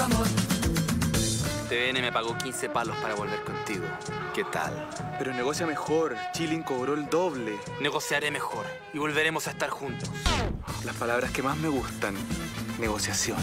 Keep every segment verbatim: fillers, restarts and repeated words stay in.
amor. T V N me pagó quince palos para volver contigo. ¿Qué tal? Pero negocia mejor. Chilin cobró el doble. Negociaré mejor y volveremos a estar juntos. Las palabras que más me gustan. Negociación.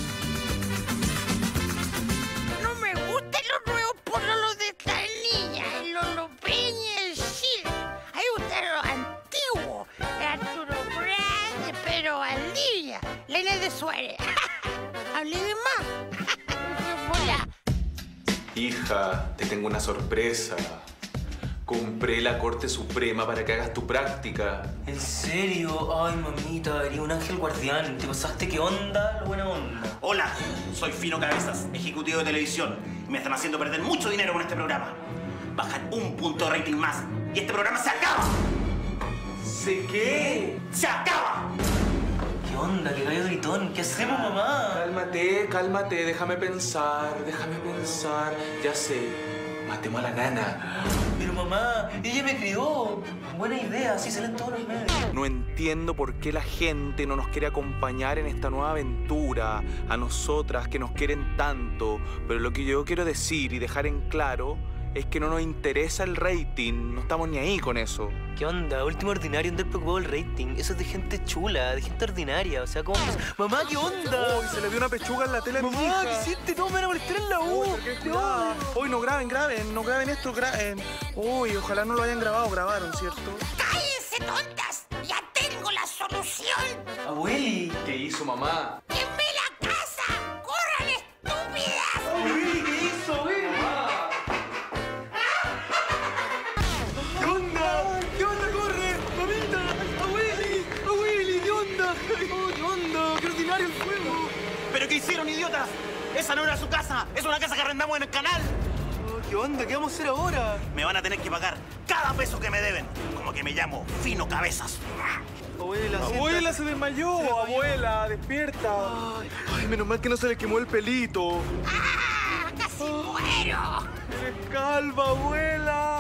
No me gustan los nuevos pololos de esta niña. El Lolo Peña, el Sil. A mí me gustan los antiguos. El Arturo Prat, Pedro Valdivia, la Inés de Suárez. Hablé de más. Hola. Hija, te tengo una sorpresa. Compré la Corte Suprema para que hagas tu práctica. ¿En serio? Ay, mamita, eres un ángel guardián. ¿Te pasaste qué onda? La buena onda. Hola, soy Fino Cabezas, ejecutivo de televisión. Y me están haciendo perder mucho dinero con este programa. Bajan un punto de rating más y este programa se acaba. ¿Se qué? ¡Se acaba! ¿Qué onda? ¿Qué gallo gritón? ¿Qué hacemos, mamá? Cálmate, cálmate, déjame pensar, déjame pensar. Ya sé, matemos a la nana. Pero mamá, ella me crió. Buena idea, así salen todos los medios. No entiendo por qué la gente no nos quiere acompañar en esta nueva aventura. A nosotras que nos quieren tanto. Pero lo que yo quiero decir y dejar en claro es que no nos interesa el rating. No estamos ni ahí con eso. ¿Qué onda? Último ordinario, andar preocupado del rating. Eso es de gente chula, de gente ordinaria. O sea, ¿cómo? Mamá, ¿qué onda? Uy, se le vio una pechuga en la tele a mi Mamá, hija. ¿qué hiciste? No, me van a molestar en la U. Uy, no graben, graben, no graben esto, graben. Uy, ojalá no lo hayan grabado, grabaron, ¿cierto? ¡Cállense, tontas! ¡Ya tengo la solución! Abueli. ¿Qué hizo mamá? ¡Quemé la casa! ¡Corran, estúpidas! Abueli, ¿qué hizo, abueli? ¿Qué onda? ¿Qué onda? ¡Corre! ¡Mamita! ¡Abueli! ¡Abueli! ¿Qué onda? Oh, ¿qué onda? ¡Qué ordinario el fuego! ¿Pero qué hicieron, idiotas? Esa no era su casa, es una casa que arrendamos en el canal. Oh, ¿qué onda? ¿Qué vamos a hacer ahora? Me van a tener que pagar cada peso que me deben. Como que me llamo Fino Cabezas. Abuela, Abuela, se desmayó. Abuela, despierta. Ay, ay, menos mal que no se le quemó el pelito. ¡Ah! ¡Casi muero! Eres calva, abuela.